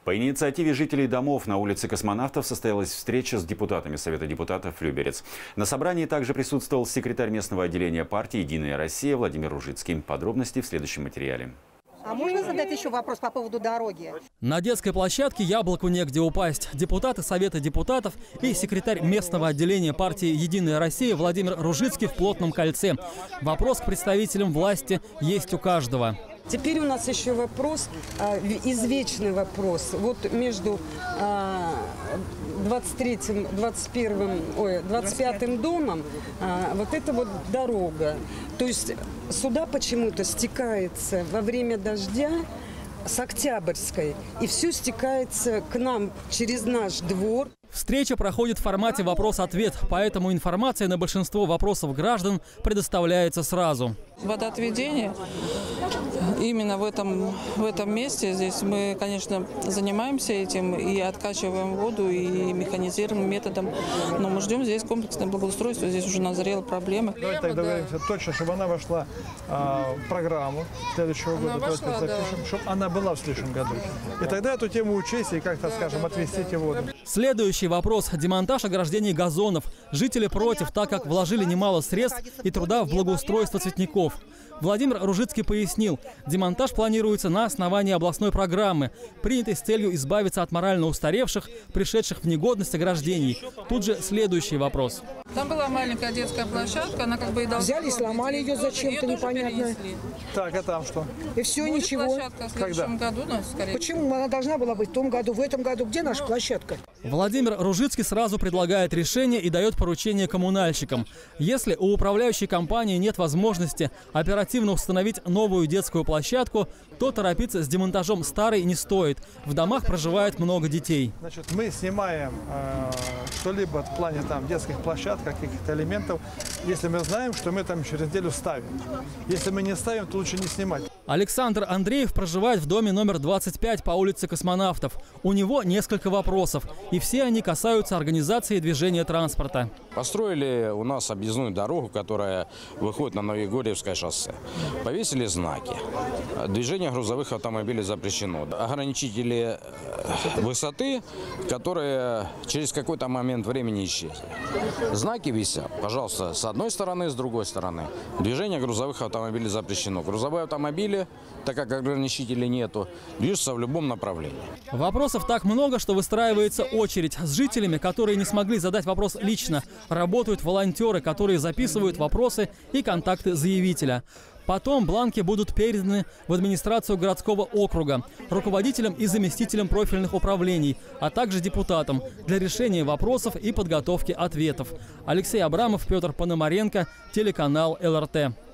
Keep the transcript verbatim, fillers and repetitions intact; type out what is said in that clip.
По инициативе жителей домов на улице Космонавтов состоялась встреча с депутатами Совета депутатов Люберец. На собрании также присутствовал секретарь местного отделения партии «Единая Россия» Владимир Ружицкий. Подробности в следующем материале. А можно задать еще вопрос по поводу дороги? На детской площадке яблоку негде упасть. Депутаты Совета депутатов и секретарь местного отделения партии «Единая Россия» Владимир Ружицкий в плотном кольце. Вопрос к представителям власти есть у каждого. Теперь у нас еще вопрос, извечный вопрос. Вот между двадцать третьим, двадцать первым, ой, двадцать пятым домом вот эта вот дорога. То есть сюда почему-то стекается во время дождя с Октябрьской. И все стекается к нам через наш двор. Встреча проходит в формате вопрос-ответ, поэтому информация на большинство вопросов граждан предоставляется сразу. Водоотведение именно в этом, в этом месте, здесь мы, конечно, занимаемся этим и откачиваем воду, и механизированным методом, но мы ждем здесь комплексное благоустройство, здесь уже назрела проблема. Давайте так договоримся точно, чтобы она вошла а, в программу следующего года, она вошла, запишем, да. Чтобы она была в следующем году. И тогда эту тему учесть и как-то, да, скажем, да, отвести воду. Следующий вопрос – демонтаж ограждений газонов. Жители против, так как вложили немало средств и труда в благоустройство цветников. Владимир Ружицкий пояснил, демонтаж планируется на основании областной программы, принятой с целью избавиться от морально устаревших, пришедших в негодность ограждений. Тут же следующий вопрос. Там была маленькая детская площадка, она как бы и должна... Взяли, сломали ее зачем-то непонятно. Так, а там что? И все, будет ничего. Площадка в следующем году, ну, скорее. Почему она должна была быть в том году, в этом году? Где наша ну, площадка? Владимир Ружицкий сразу предлагает решение и дает поручение коммунальщикам. Если у управляющей компании нет возможности оперативно установить новую детскую площадку, то торопиться с демонтажом старой не стоит. В домах проживает много детей. Значит, мы снимаем э, что-либо в плане там детских площадок, каких-то элементов, если мы знаем, что мы там через неделю ставим. Если мы не ставим, то лучше не снимать. Александр Андреев проживает в доме номер двадцать пять по улице Космонавтов. У него несколько вопросов, и все они касаются организации движения транспорта. Построили у нас объездную дорогу, которая выходит на Новоегорьевское шоссе. Повесили знаки. Движение грузовых автомобилей запрещено. Ограничители высоты, которые через какой-то момент времени исчезли. Знаки висят, пожалуйста, с одной стороны, с другой стороны. Движение грузовых автомобилей запрещено. Грузовые автомобили, так как ограничителей нету, движутся в любом направлении. Вопросов так много, что выстраивается очередь. С жителями, которые не смогли задать вопрос лично, работают волонтеры, которые записывают вопросы и контакты заявителя. Потом бланки будут переданы в администрацию городского округа, руководителям и заместителям профильных управлений, а также депутатам для решения вопросов и подготовки ответов. Алексей Абрамов, Петр Пономаренко, телеканал эл эр тэ.